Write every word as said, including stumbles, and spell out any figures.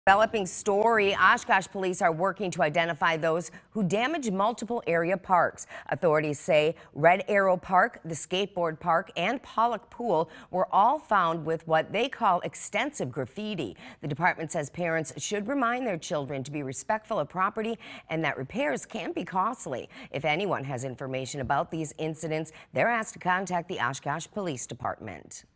Developing story, Oshkosh police are working to identify those who damage multiple area parks. Authorities say Red Arrow Park, the skateboard park, and Pollock Pool were all found with what they call extensive graffiti. The department says parents should remind their children to be respectful of property and that repairs can be costly. If anyone has information about these incidents, they're asked to contact the Oshkosh Police Department.